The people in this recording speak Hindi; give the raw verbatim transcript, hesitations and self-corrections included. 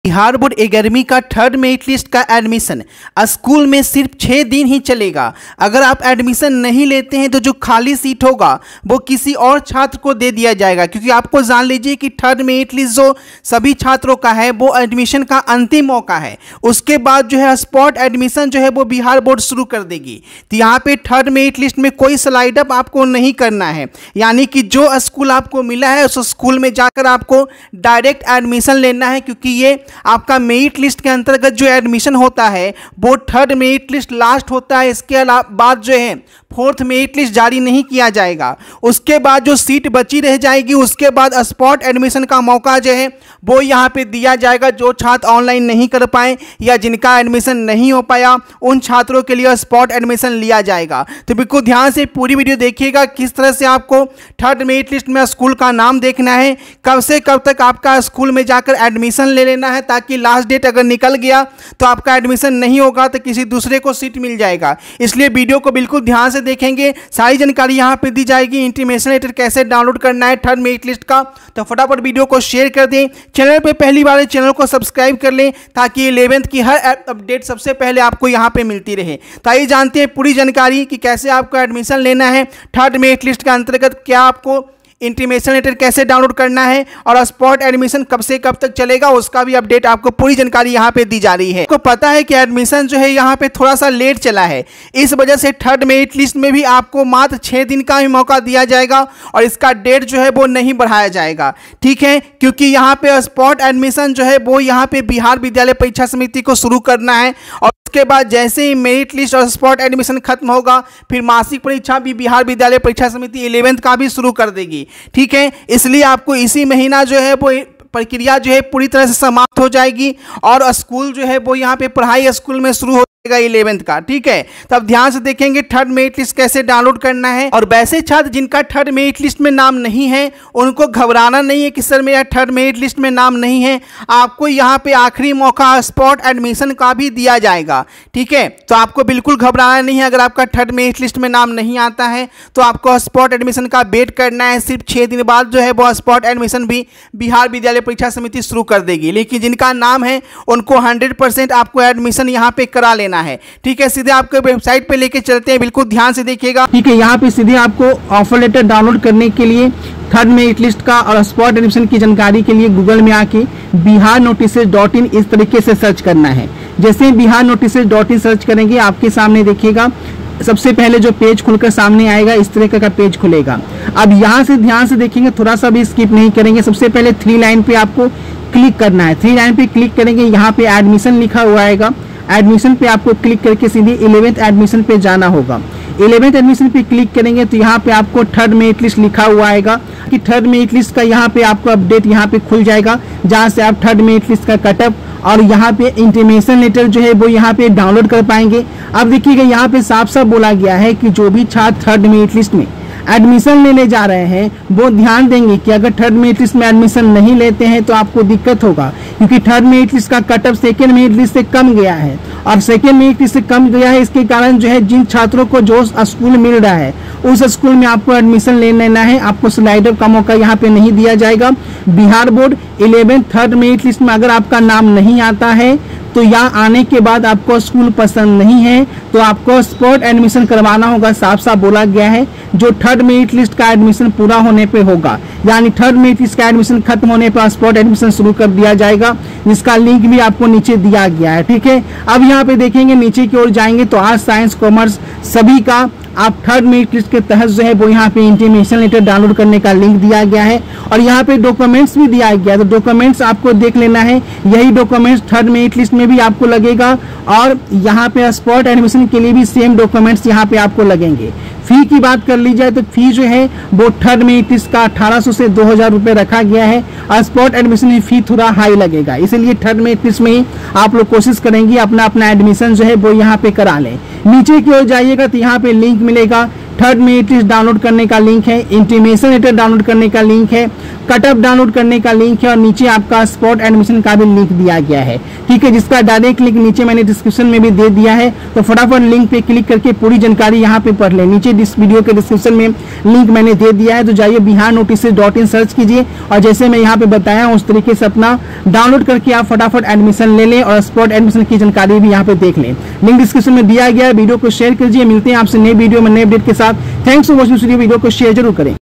बिहार बोर्ड ग्यारहवीं का थर्ड मेरिट लिस्ट का एडमिशन स्कूल में सिर्फ छः दिन ही चलेगा। अगर आप एडमिशन नहीं लेते हैं तो जो खाली सीट होगा वो किसी और छात्र को दे दिया जाएगा, क्योंकि आपको जान लीजिए कि थर्ड मेरिट लिस्ट जो सभी छात्रों का है वो एडमिशन का अंतिम मौका है। उसके बाद जो है स्पॉट एडमिशन जो है वो बिहार बोर्ड शुरू कर देगी। तो यहाँ पे थर्ड मेरिट लिस्ट में कोई स्लाइड अप आपको नहीं करना है, यानी कि जो स्कूल आपको मिला है उस स्कूल में जाकर आपको डायरेक्ट एडमिशन लेना है, क्योंकि ये आपका मेरिट लिस्ट के अंतर्गत जो एडमिशन होता है वो थर्ड मेरिट लिस्ट लास्ट होता है। इसके बाद जो है फोर्थ मेरिट लिस्ट जारी नहीं किया जाएगा। उसके बाद जो सीट बची रह जाएगी उसके बाद स्पॉट एडमिशन का मौका जो है वो यहाँ पे दिया जाएगा। जो छात्र ऑनलाइन नहीं कर पाए या जिनका एडमिशन नहीं हो पाया उन छात्रों के लिए स्पॉट एडमिशन लिया जाएगा। तो बिल्कुल ध्यान से पूरी वीडियो देखिएगा, किस तरह से आपको थर्ड मेरिट लिस्ट में स्कूल का नाम देखना है, कब से कब तक आपका स्कूल में जाकर एडमिशन ले लेना है, ताकि लास्ट डेट अगर निकल गया तो आपका एडमिशन नहीं होगा तो किसी दूसरे को सीट मिल जाएगा। इसलिए वीडियो को बिल्कुल ध्यान से देखेंगे, सारी जानकारी यहाँ पे दी जाएगी। इंटीमेशन लेटर कैसे डाउनलोड करना है थर्ड मेरिट लिस्ट का, तो फटाफट वीडियो को शेयर कर दें। चैनल पे पहली बार चैनल को सब्सक्राइब कर लें ताकि इलेवेंथ की हर अपडेट सबसे पहले आपको यहाँ पे मिलती रहे। तो आइए जानते हैं पूरी जानकारी कि कैसे आपको एडमिशन लेना है थर्ड मेरिट लिस्ट के अंतर्गत, क्या आपको इंटीमेशन लेटर कैसे डाउनलोड करना है और स्पॉट एडमिशन कब से कब तक चलेगा उसका भी अपडेट आपको पूरी जानकारी यहाँ पे दी जा रही है। आपको पता है कि एडमिशन जो है यहाँ पे थोड़ा सा लेट चला है, इस वजह से थर्ड मेरिट लिस्ट में भी आपको मात्र छः दिन का ही मौका दिया जाएगा और इसका डेट जो है वो नहीं बढ़ाया जाएगा, ठीक है। क्योंकि यहाँ पे स्पॉट एडमिशन जो है वो यहाँ पे बिहार विद्यालय परीक्षा समिति को शुरू करना है और उसके बाद जैसे ही मेरिट लिस्ट और स्पॉट एडमिशन खत्म होगा फिर मासिक परीक्षा भी बिहार विद्यालय परीक्षा समिति इलेवेंथ का भी शुरू कर देगी, ठीक है। इसलिए आपको इसी महीना जो है वो प्रक्रिया जो है पूरी तरह से समाप्त हो जाएगी और स्कूल जो है वो यहाँ पे पढ़ाई स्कूल में शुरू हो इलेवेंथ का, ठीक है। तो अब ध्यान से देखेंगे थर्ड मेरिट लिस्ट कैसे डाउनलोड करना है। और वैसे छात्र जिनका थर्ड मेरिट लिस्ट में नाम नहीं है उनको घबराना नहीं है कि सर मेरा थर्ड मेरिट लिस्ट में नाम नहीं है। आपको यहाँ पे आखिरी मौका स्पॉट एडमिशन का भी दिया जाएगा, ठीक है। तो आपको बिल्कुल घबराना नहीं है। अगर आपका थर्ड मेरिट लिस्ट में नाम नहीं आता है तो आपको स्पॉट एडमिशन का वेट करना है। सिर्फ छः दिन बाद जो है वो स्पॉट एडमिशन भी बिहार विद्यालय परीक्षा समिति शुरू कर देगी, लेकिन जिनका नाम है उनको हंड्रेड परसेंट आपको एडमिशन यहाँ पे करा लेना है, ठीक है। सीधे आपको वेबसाइट पे लेके चलते हैं, बिल्कुल ध्यान से देखिएगा, ठीक है। यहाँ पे सीधे आपको ऑफर लेटर डाउनलोड करने के लिए थर्ड मेरिट लिस्ट का और स्पॉट एडमिशन की जानकारी के लिए गूगल में आके बिहार नोटिसेज डॉट इन इस तरीके से सर्च करना है। जैसे Bihar notices dot in search करेंगे आपके सामने देखिएगा सबसे पहले जो पेज खुलकर सामने आएगा इस तरह का पेज खुलेगा। अब यहाँ से ध्यान से देखेंगे, थोड़ा सा भी स्किप नहीं करेंगे। सबसे पहले थ्री लाइन पे आपको क्लिक करना है। थ्री लाइन पे क्लिक करेंगे, यहाँ पे एडमिशन लिखा हुआ आएगा। एडमिशन पे आपको क्लिक करके सीधे इलेवेंथ एडमिशन पे जाना होगा। इलेवेंथ एडमिशन पे क्लिक करेंगे तो यहाँ पे आपको थर्ड मेरिट लिस्ट लिखा हुआ आएगा कि थर्ड मेरिट लिस्ट का यहाँ पे आपको अपडेट यहाँ पे खुल जाएगा, जहाँ से आप थर्ड मेरिट लिस्ट का कटअप और यहाँ पे इंटीमेशन लेटर जो है वो यहाँ पे डाउनलोड कर पाएंगे। अब देखिएगा यहाँ पे साफ साफ बोला गया है कि जो भी छात्र थर्ड मेरिट लिस्ट में एडमिशन लेने जा रहे हैं वो ध्यान देंगे कि अगर थर्ड मेरिट लिस्ट में एडमिशन नहीं लेते हैं तो आपको दिक्कत होगा, क्योंकि थर्ड मेरिट लिस्ट का कटअप सेकेंड मेरिट लिस्ट से कम गया है और सेकेंड मेरिट लिस्ट से कम गया है। इसके कारण जो है जिन छात्रों को जो स्कूल मिल रहा है उस स्कूल में आपको एडमिशन ले लेना है। आपको स्लाइडर का मौका यहाँ पे नहीं दिया जाएगा। Bihar board eleventh third merit list में अगर आपका नाम नहीं आता है तो यहाँ आने के बाद आपको स्कूल पसंद नहीं है तो आपको स्पॉट एडमिशन करवाना होगा। साफ साफ बोला गया है जो थर्ड मेरिट लिस्ट का एडमिशन पूरा होने पे होगा, यानी थर्ड मेरिट लिस्ट का एडमिशन खत्म होने पर स्पॉट एडमिशन शुरू कर दिया जाएगा, जिसका लिंक भी आपको नीचे दिया गया है, ठीक है। अब यहाँ पे देखेंगे नीचे की ओर जाएंगे तो आर्ट्स साइंस कॉमर्स सभी का आप थर्ड मेरिट लिस्ट के तहत जो है वो यहाँ पे इंटीमेशन लेटर डाउनलोड करने का लिंक दिया गया है और यहाँ पे डॉक्यूमेंट्स भी दिया गया है। तो डॉक्यूमेंट्स आपको देख लेना है, यही डॉक्यूमेंट्स थर्ड मेरिट लिस्ट में भी आपको लगेगा और यहाँ पे स्पॉट एडमिशन के लिए भी सेम डॉक्यूमेंट्स यहाँ पे आपको लगेंगे। फी की बात कर ली जाए तो फी जो है वो थर्ड मेरिट लिस्ट का अठारह सौ से दो हजार रुपये रखा गया है और स्पॉट एडमिशन में फी थोड़ा हाई लगेगा, इसलिए थर्ड मेरिट लिस्ट में ही आप लोग कोशिश करेंगे अपना अपना एडमिशन जो है वो यहाँ पे करा लें। नीचे की ओर जाइएगा तो यहाँ पे लिंक मिलेगा, थर्ड मेरिट लिस्ट डाउनलोड करने का लिंक है, इंटीमेशन लेटर डाउनलोड करने का लिंक है, कट ऑफ डाउनलोड करने का लिंक है और नीचे आपका स्पॉट एडमिशन का भी लिंक दिया गया है, ठीक है, जिसका डायरेक्ट लिंक नीचे मैंने डिस्क्रिप्शन में भी दे दिया है। तो फटाफट लिंक पे क्लिक करके पूरी जानकारी यहाँ पे पढ़ लें। नीचे इस वीडियो के डिस्क्रिप्शन में लिंक मैंने दे दिया है, तो जाइए Bihar notices dot in search कीजिए और जैसे मैं यहाँ पे बताया उस तरीके से अपना डाउनलोड करके आप फटाफट एडमिशन ले लें और स्पॉट एडमिशन की जानकारी भी यहाँ पे देख लें। लिंक डिस्क्रिप्शन में दिया गया है, वीडियो को शेयर कीजिए। मिलते हैं आपसे नई वीडियो में नए अपडेट के साथ। थैंक्स फॉर वॉचिंग, वीडियो को शेयर जरूर करें।